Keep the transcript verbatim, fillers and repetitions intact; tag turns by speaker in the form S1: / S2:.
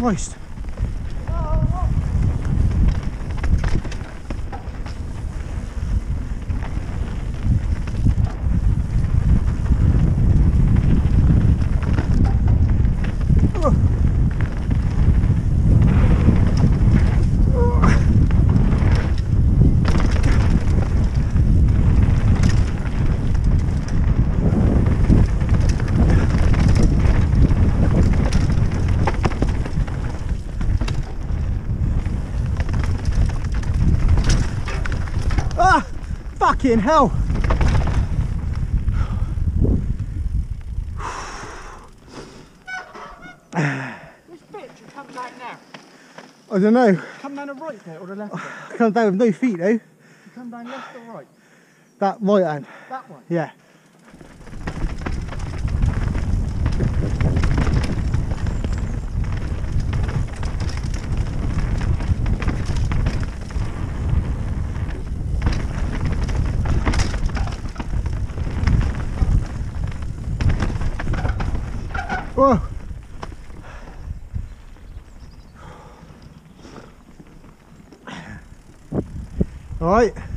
S1: Christ. Ah, fucking hell.
S2: Which bit should come down now?
S1: I don't know.
S2: Come down the right bit or the left bit?
S1: Come down with no feet though.
S2: You come down left or right?
S1: That right hand.
S2: That one?
S1: Yeah. Whoa. All right.